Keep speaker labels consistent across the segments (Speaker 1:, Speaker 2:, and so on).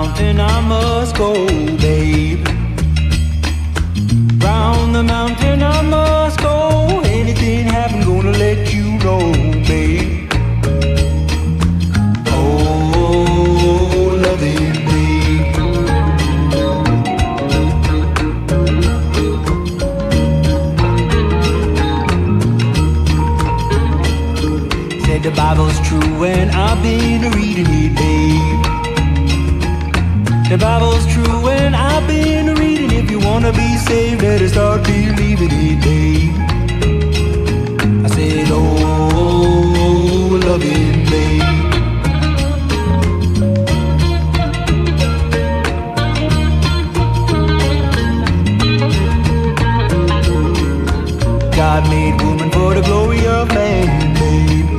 Speaker 1: mountain I must go, babe. Round the mountain I must go. Anything happen, gonna let you know, babe. Oh, loving, babe. Said the Bible's true and I've been reading it, babe. The Bible's true and I've been reading. If you wanna be saved, better start believing it, babe. I said, oh, loving, babe. God made woman for the glory of man, babe.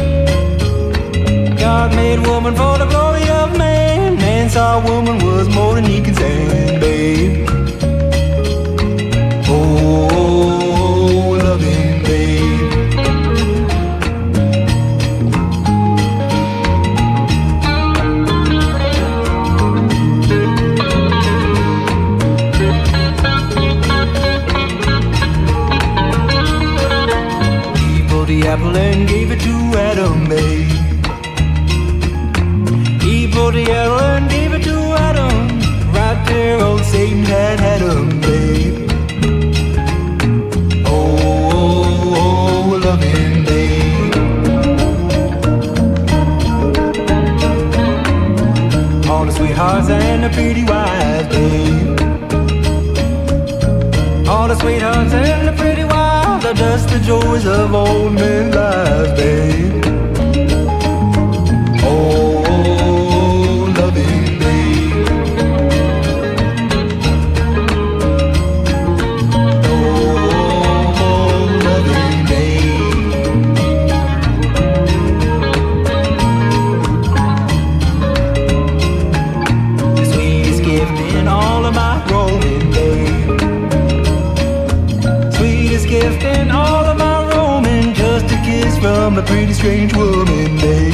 Speaker 1: God made woman for the glory of man. Man saw woman was more than he can stand, babe. Oh, loving, babe. He pulled the apple and gave it to Adam, babe. He pulled the apple and gave it to Adam. Right there, old Satan had him, babe. Oh, loving, babe. All the sweethearts and the pretty wives, babe. All the sweethearts and the pretty wives are just the joys of old men's lives, babe. Oh, loving, babe. Oh, loving, babe. The sweetest gift in all of my roaming, babe. Sweetest gift in all of my roaming. Just a kiss from a pretty strange woman, babe.